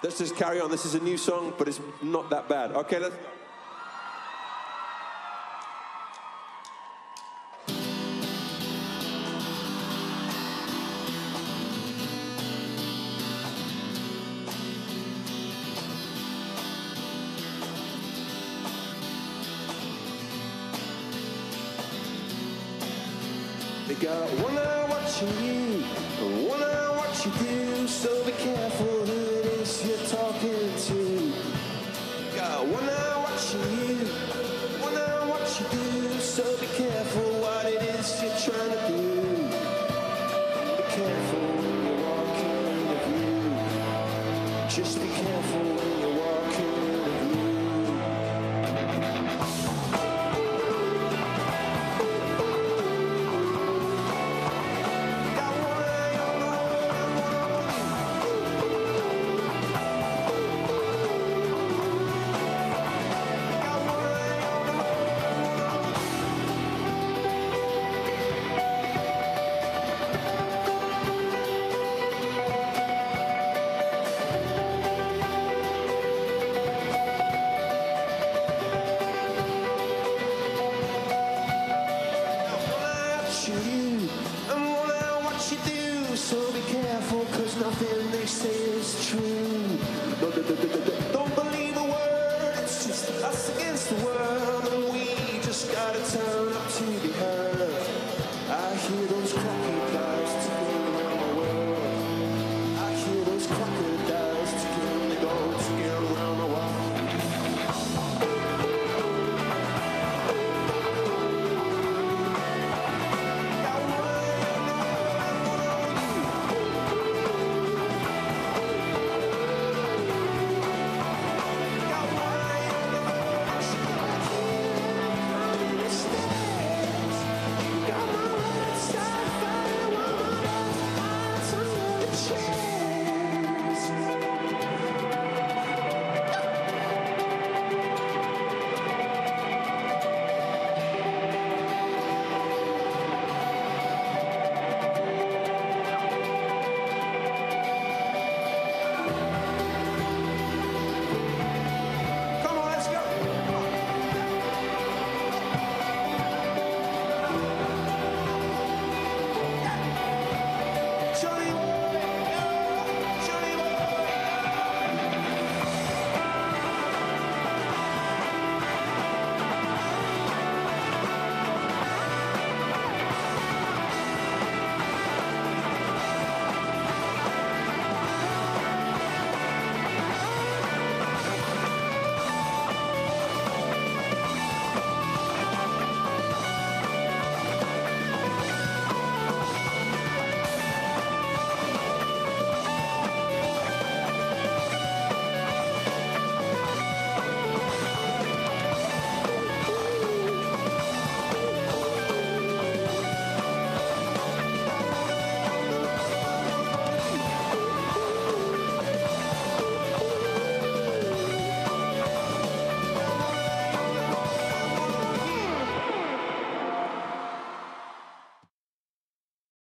Let's just carry on. This is a new song, but it's not that bad. Okay, let's... They got one eye watching you, and one eye what you do, so be careful who it is you're talking to. Got one eye watching you, one eye what you do, so be careful what it is you're trying to do. Be careful when you're walking in the view. Just be careful when you're walking in the view. So be careful, 'cause nothing they say is true.